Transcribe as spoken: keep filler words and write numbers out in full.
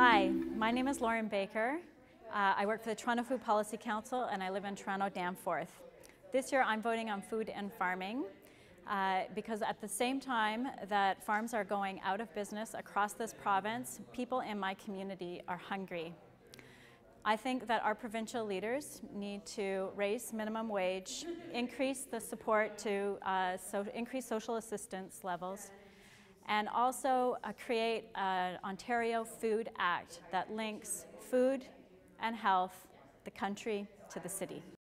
Hi, my name is Lauren Baker. Uh, I work for the Toronto Food Policy Council and I live in Toronto Danforth. This year I'm voting on food and farming uh, because at the same time that farms are going out of business across this province, people in my community are hungry. I think that our provincial leaders need to raise minimum wage, increase the support to uh, so increase social assistance levels, and also uh, create an Ontario Food Act that links food and health, the country to the city.